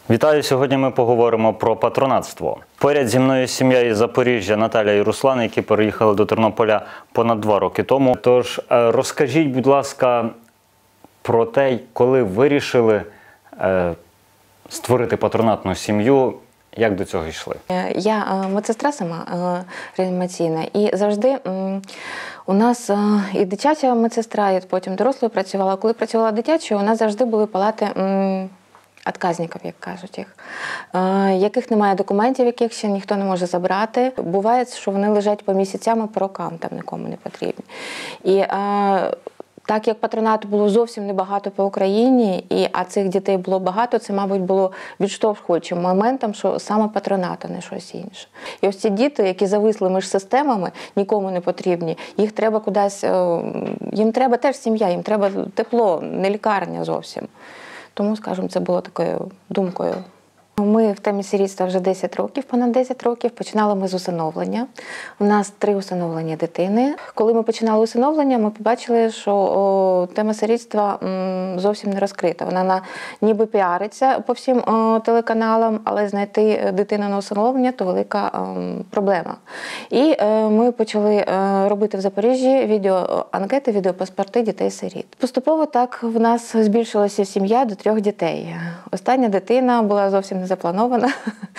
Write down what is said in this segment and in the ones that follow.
Вітаю! Сьогодні ми поговоримо про патронатство. Поряд зі мною сім'я із Запоріжжя Наталя і Руслан, які переїхали до Тернополя понад 2 роки тому. Тож розкажіть, будь ласка, про те, коли вирішили створити патронатну сім'ю, як до цього йшли? Я медсестра сама реанімаційна, і завжди у нас і дитяча медсестра, і потім дорослою працювала. Коли працювала дитячою, у нас завжди були палати отказників, як кажуть їх, яких немає документів, яких ще ніхто не може забрати. Буває, що вони лежать по місяцям і по рокам, там нікому не потрібні. І так як патронату було зовсім небагато по Україні, а цих дітей було багато, це, мабуть, було відштовхуючим моментом, що саме патронат, а не щось інше. І ось ці діти, які зависли між системами, нікому не потрібні, їх треба кудись, їм треба теж сім'я, їм треба тепло, не лікарня зовсім. Тому, скажімо, це було такою думкою. Ми в темі сирітства вже 10 років, понад 10 років. Починали ми з усиновлення. У нас 3 усиновлені дитини. Коли ми починали усиновлення, ми побачили, що тема сирітства зовсім не розкрита. Вона ніби піариться по всім телеканалам, але знайти дитину на усиновлення – то велика проблема. І ми почали робити в Запоріжжі відеоанкети, відеопаспорти дітей-сиріт. Поступово так в нас збільшилася сім'я до 3 дітей. Остання дитина була зовсім не запланована.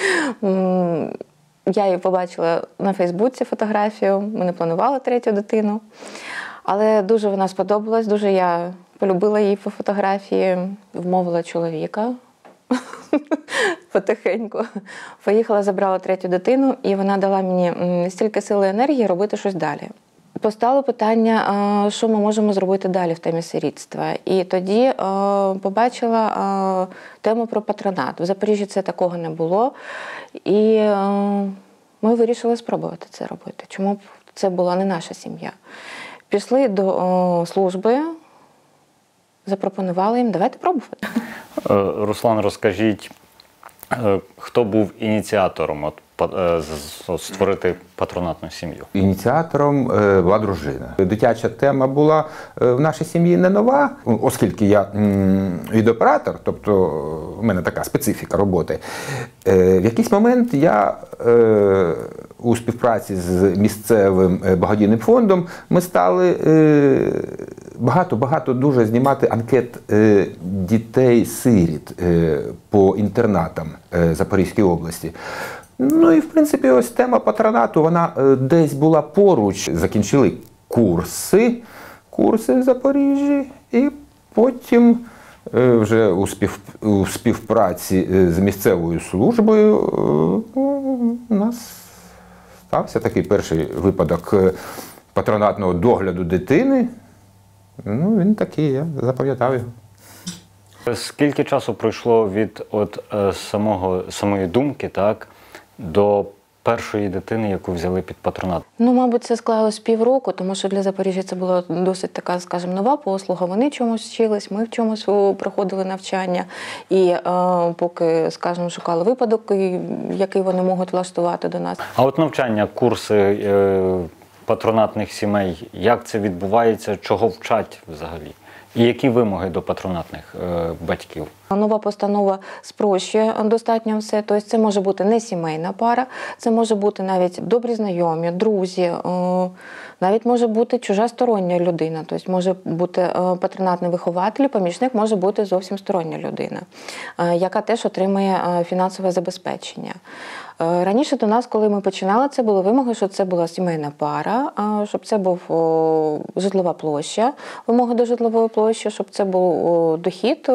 Я її побачила на Фейсбуці фотографію, ми не планували 3-ю дитину. Але дуже вона сподобалась, дуже я полюбила її по фотографії, вмовила чоловіка потихеньку. Поїхала, забрала 3-ю дитину, і вона дала мені стільки сили і енергії робити щось далі. Постало питання, що ми можемо зробити далі в темі сирітства. І тоді побачила тему про патронат. В Запоріжжі це такого не було. І ми вирішили спробувати це робити. Чому б це була не наша сім'я? Пішли до служби, запропонували їм, давайте пробувати. Руслан, розкажіть, хто був ініціатором створити патронатну сім'ю? Ініціатором була дружина. Дитяча тема була в нашій сім'ї не нова, оскільки я відеооператор, тобто в мене така специфіка роботи. В якийсь момент я у співпраці з місцевим благодійним фондом ми стали багато дуже знімати анкет дітей-сиріт по інтернатам Запорізької області. Ну і, в принципі, ось тема патронату, вона десь була поруч. Закінчили курси в Запоріжжі, і потім вже у співпраці з місцевою службою у нас стався такий перший випадок патронатного догляду дитини. Ну, він такий, я запам'ятав його. Скільки часу пройшло від самої думки, так, до першої дитини, яку взяли під патронат? Ну, мабуть, це склалось півроку, тому що для Запоріжжя це була досить така, скажімо, нова послуга. Вони чомусь вчились, ми в чомусь проходили навчання. І поки, скажімо, шукали випадок, який вони можуть влаштувати до нас. А от навчання, курси патронатних сімей, як це відбувається, чого вчать взагалі? І які вимоги до патронатних батьків? Нова постанова спрощує достатньо все. Тобто це може бути не сімейна пара, це може бути навіть добрі знайомі, друзі, навіть може бути чужа стороння людина. Тобто може бути патронатний вихователь, помічник може бути зовсім стороння людина, яка теж отримує фінансове забезпечення. Раніше до нас, коли ми починали, це були вимоги, що це була сімейна пара, щоб це був житлова площа, вимоги до житлової площі, щоб це був дохід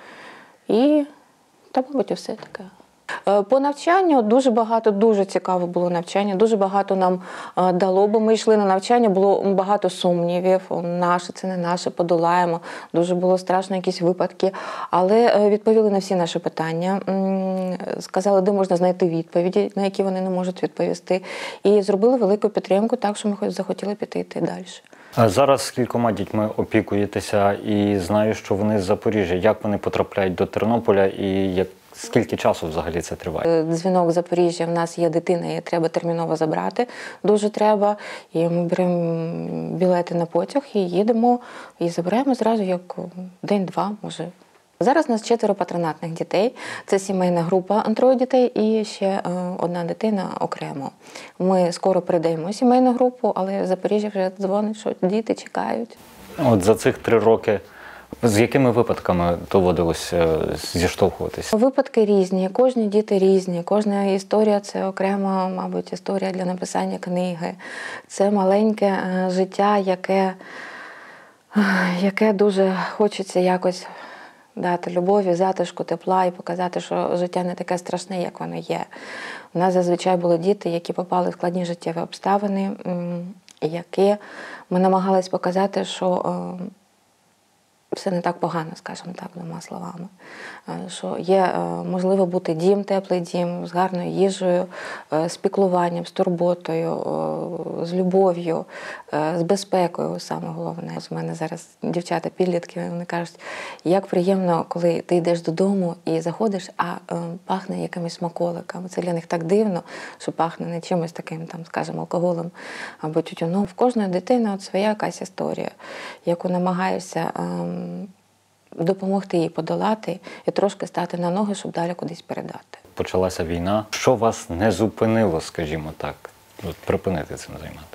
і, мабуть, і все таке. По навчанню дуже цікаве було навчання, дуже багато нам дало, бо ми йшли на навчання, було багато сумнівів, наше, це не наше, подолаємо, дуже було страшно якісь випадки, але відповіли на всі наші питання, сказали, де можна знайти відповіді, на які вони не можуть відповісти, і зробили велику підтримку, так що ми захотіли піти далі. А зараз скількома дітьми опікуєтеся, і знаю, що вони з Запоріжжя. Як вони потрапляють до Тернополя і скільки часу взагалі це триває? Дзвінок з Запоріжжя, в нас є дитина, її треба терміново забрати, дуже треба. І ми беремо білети на потяг і їдемо, і забираємо зразу як день-два, може. Зараз у нас 4 патронатних дітей. Це сімейна група 3 дітей і ще одна дитина окремо. Ми скоро передаємо сімейну групу, але Запоріжжя вже дзвонить, що діти чекають. От за цих 3 роки з якими випадками доводилося зіштовхуватися? Випадки різні, кожні діти різні, кожна історія – це окрема, мабуть, історія для написання книги. Це маленьке життя, яке дуже хочеться якось дати любові, затишку, тепла і показати, що життя не таке страшне, як воно є. У нас зазвичай були діти, які попали в складні життєві обставини, які ми намагались показати, що все не так погано, скажімо так, двома словами. Що є можливо бути дім, теплий дім, з гарною їжею, з піклуванням, з турботою, з любов'ю, з безпекою, саме головне. У мене зараз дівчата-підлітки, вони кажуть, як приємно, коли ти йдеш додому і заходиш, а пахне якимись смаколиками. Це для них так дивно, що пахне не чимось таким, там, скажімо, алкоголем або тютюном. В кожної дитини от своя якась історія, яку намагаєшся допомогти їй подолати і трошки стати на ноги, щоб далі кудись передати. Почалася війна. Що вас не зупинило, скажімо так, припинити цим займати?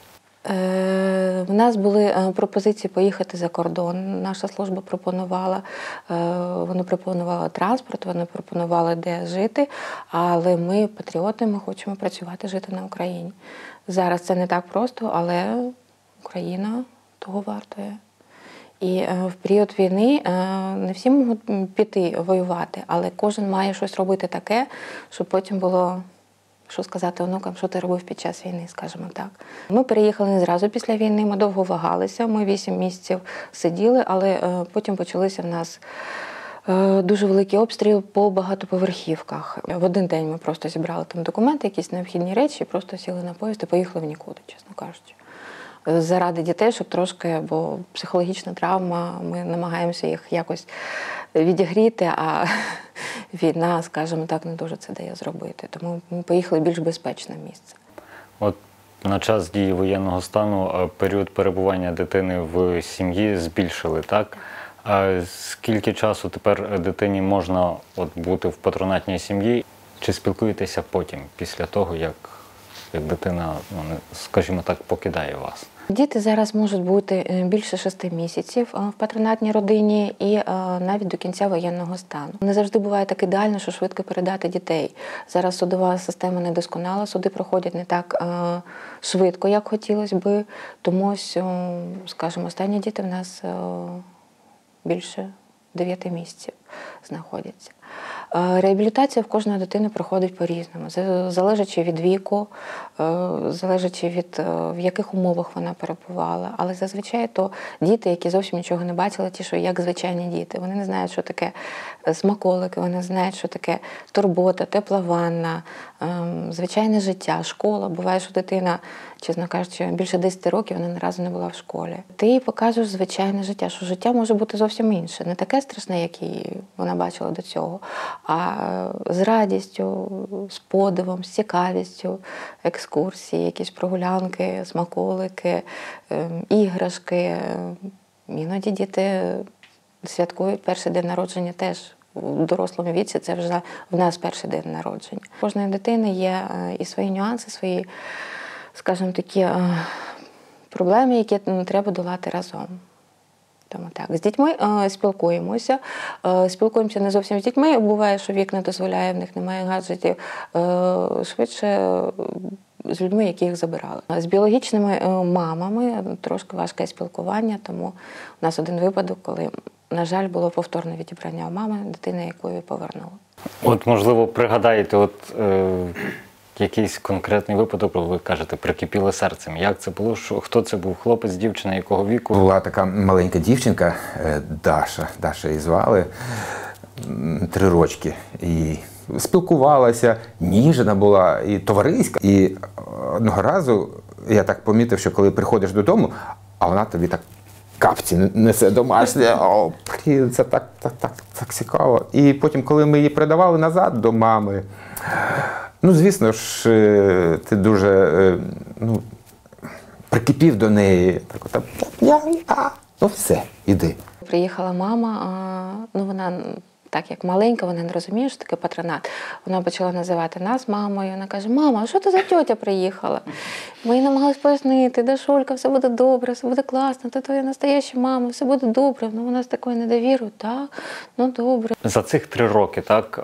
У нас були пропозиції поїхати за кордон. Наша служба пропонувала. Вони пропонували транспорт, вони пропонували, де жити. Але ми, патріоти, ми хочемо працювати, жити на Україні. Зараз це не так просто, але Україна того вартує. І в період війни не всі можуть піти воювати, але кожен має щось робити таке, щоб потім було, що сказати онукам, що ти робив під час війни, скажімо так. Ми переїхали не зразу після війни, ми довго вагалися, ми 8 місяців сиділи, але потім почалися в нас дуже великий обстріл по багатоповерхівках. В один день ми просто зібрали там документи, якісь необхідні речі, просто сіли на поїзд і поїхали в нікуди, чесно кажучи. Заради дітей, щоб трошки, бо психологічна травма, ми намагаємося їх якось відігріти, а війна, скажімо так, не дуже це дає зробити. Тому ми поїхали в більш безпечне місце. От на час дії воєнного стану період перебування дитини в сім'ї збільшили, так? А скільки часу тепер дитині можна бути в патронатній сім'ї? Чи спілкуєтеся потім, після того, як дитина, скажімо так, покидає вас? Діти зараз можуть бути більше 6 місяців в патронатній родині і навіть до кінця воєнного стану. Не завжди буває так ідеально, що швидко передати дітей. Зараз судова система недосконала, суди проходять не так швидко, як хотілося би. Тому, скажімо, останні діти в нас більше 9 місяців знаходяться. Реабілітація в кожної дитини проходить по-різному, залежачи від віку, залежачи від в яких умовах вона перебувала. Але зазвичай то діти, які зовсім нічого не бачили, ті, що як звичайні діти. Вони не знають, що таке смаколики, вони знають, що таке турбота, тепла ванна, звичайне життя, школа. Буває, що дитина, чесно кажучи, більше 10 років вона ні разу не була в школі. Ти їй покажеш звичайне життя, що життя може бути зовсім інше. Не таке страшне, як вона бачила до цього, а з радістю, з подивом, з цікавістю, екскурсії, якісь прогулянки, смаколики, іграшки. Іноді діти святкують перший день народження теж. В дорослому віці це вже в нас перший день народження. У кожної дитини є і свої нюанси, свої, скажімо, такі проблеми, які треба долати разом. Тому так, з дітьми спілкуємося. Спілкуємося не зовсім з дітьми. Буває, що вік не дозволяє, в них немає гаджетів. Швидше з людьми, які їх забирали. З біологічними мамами трошки важке спілкування, тому у нас один випадок, коли, на жаль, було повторне відібрання у мами, дитини, якої повернули. От, можливо, пригадаєте, якийсь конкретний випадок, ви кажете, прикипіло серцем. Як це було? Хто це був? Хлопець, дівчина, якого віку? Була така маленька дівчинка, Даша її звали, 3 рочки. І спілкувалася, ніжна була і товариська. І одного разу я так помітив, що коли приходиш додому, а вона тобі так капці несе домашнє. О, це так цікаво. І потім, коли ми її передавали назад до мами, звісно ж, ти дуже прикипів до неї. Все, іди. Приїхала мама, вона так як маленька, вона не розуміє, що таке патронат. Вона почала називати нас мамою. Вона каже: мама, а що це за тьотя приїхала? Ми їй намагалися пояснити: Дашулька, все буде добре, все буде класно, ти твоя настояща мама, все буде добре. Ну, вона з такою недовірою: так, ну добре. За цих 3 роки, так,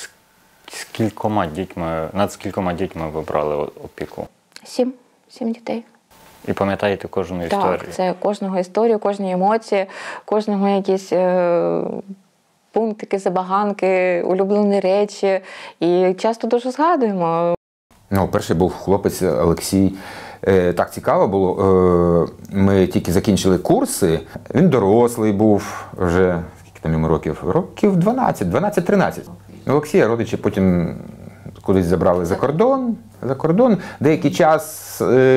над скількома дітьми ви брали опіку? 7 дітей. І пам'ятаєте кожну історію? Так, це кожного історію, кожні емоції, кожного якісь пунктики, забаганки, улюблені речі. І часто дуже згадуємо. Ну, перший був хлопець Олексій. Так цікаво було. Ми тільки закінчили курси. Він дорослий був вже, скільки там йому років? Років 12-13. Олексія родичі потім кудись забрали за кордон. Деякий час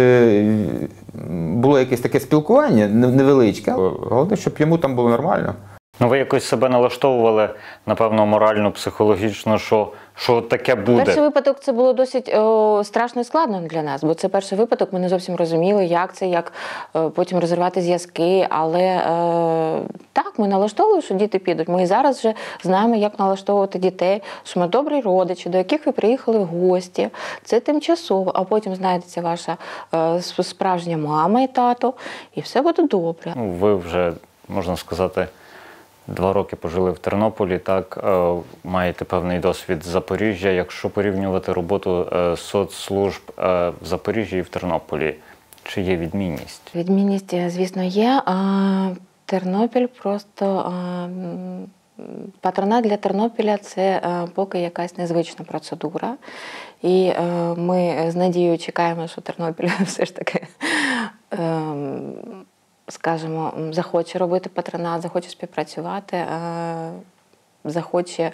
було якесь таке спілкування невеличке. Головне, щоб йому там було нормально. Ну, ви якось себе налаштовували, напевно, морально, психологічно, що таке буде? Перший випадок це було досить страшно і складно для нас, бо це перший випадок, ми не зовсім розуміли, як це, як потім розривати зв'язки, але так, ми налаштовували, що діти підуть. Ми і зараз вже знаємо, як налаштовувати дітей, що ми добрі родичі, до яких ви приїхали в гості, це тимчасово, а потім знайдеться ваша справжня мама і тато, і все буде добре. Ну, ви вже, можна сказати, 2 роки пожили в Тернополі, так, маєте певний досвід з Запоріжжя. Якщо порівнювати роботу соцслужб в Запоріжжі і в Тернополі, чи є відмінність? Відмінність, звісно, є. Тернопіль просто... Патронат для Тернопіля – це поки якась незвична процедура. І ми з надією чекаємо, що Тернопіль все ж таки, скажімо, захоче робити патронат, захоче співпрацювати, захоче,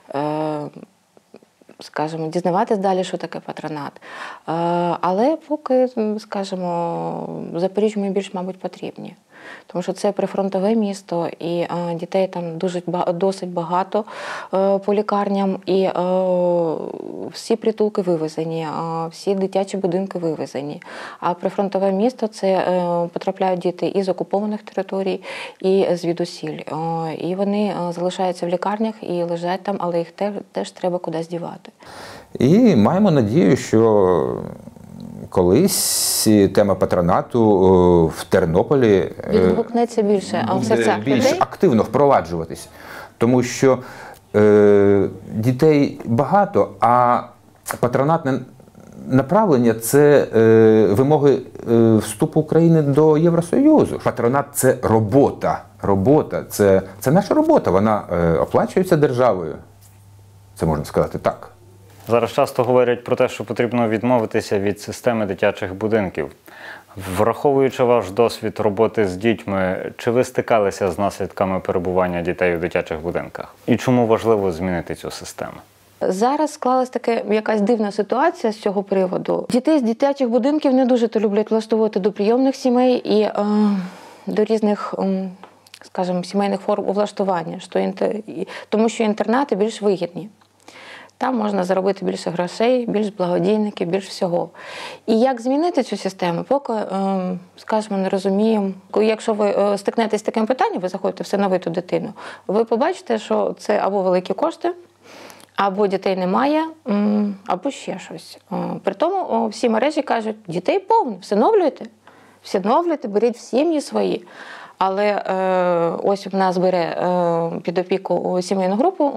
скажімо, дізнаватись далі, що таке патронат. Але поки, скажімо, Запоріжжю ми більш, мабуть, потрібні. Тому що це прифронтове місто, і дітей там досить багато по лікарням, і всі притулки вивезені, всі дитячі будинки вивезені. А прифронтове місто – це потрапляють діти із окупованих територій, і звідусіль. І вони залишаються в лікарнях і лежать там, але їх теж треба кудись дівати. І маємо надію, що колись тема патронату в Тернополі відгукнеться більше, а в серцях більш людей активно впроваджуватись. Тому що дітей багато, а патронатне направлення – це вимоги вступу України до Євросоюзу. Патронат – це робота. Це наша робота, вона оплачується державою. Це можна сказати так. Зараз часто говорять про те, що потрібно відмовитися від системи дитячих будинків. Враховуючи ваш досвід роботи з дітьми, чи ви стикалися з наслідками перебування дітей у дитячих будинках? І чому важливо змінити цю систему? Зараз склалась така якась дивна ситуація з цього приводу. Дітей з дитячих будинків не дуже то люблять влаштовувати до прийомних сімей і до різних, скажімо, сімейних форм влаштування, тому що інтернати більш вигідні. Там можна заробити більше грошей, більш благодійників, більш всього. І як змінити цю систему, поки, скажімо, не розуміємо. Якщо ви стикнетесь з таким питанням, ви заходите всиновиту дитину, ви побачите, що це або великі кошти, або дітей немає, або ще щось. При тому всі мережі кажуть, дітей повно, всиновлюйте, беріть в сім'ї свої. Але ось в нас бере під опіку сімейну групу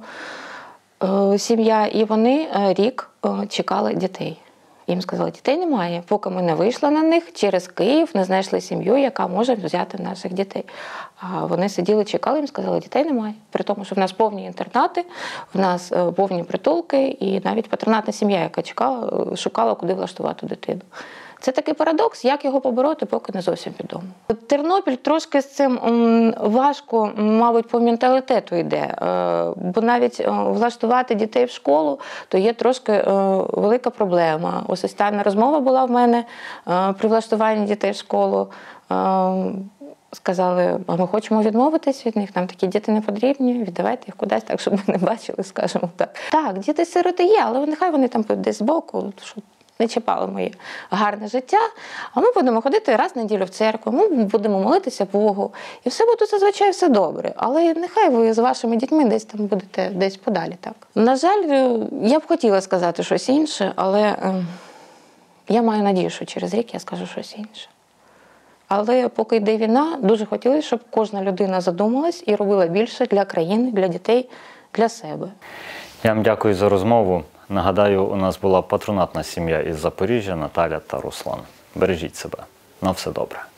сім'я, і вони рік чекали дітей. Їм сказали, дітей немає, поки ми не вийшли на них, через Київ не знайшли сім'ю, яка може взяти наших дітей. А вони сиділи, чекали, їм сказали, дітей немає. При тому, що в нас повні інтернати, в нас повні притулки, і навіть патронатна сім'я, яка шукала, куди влаштувати дитину. Це такий парадокс, як його побороти, поки не зовсім відомо. Тернопіль трошки з цим важко, мабуть, по менталітету йде, бо навіть влаштувати дітей в школу, то є трошки велика проблема. Ось остання розмова була в мене при влаштуванні дітей в школу. Сказали, а ми хочемо відмовитись від них, нам такі діти не потрібні, віддавайте їх кудись, так, щоб ми не бачили, скажімо так. Так, діти-сироти є, але нехай вони там десь збоку, не чіпали моє гарне життя, а ми будемо ходити раз в неділю в церкву, ми будемо молитися Богу, і все буде зазвичай все добре. Але нехай ви з вашими дітьми десь там будете десь подалі. Так. На жаль, я б хотіла сказати щось інше, але я маю надію, що через рік я скажу щось інше. Але поки йде війна, дуже хотілося, щоб кожна людина задумалась і робила більше для країни, для дітей, для себе. Я вам дякую за розмову. Нагадаю, у нас була патронатна сім'я із Запоріжжя Наталя та Руслан. Бережіть себе. На все добре.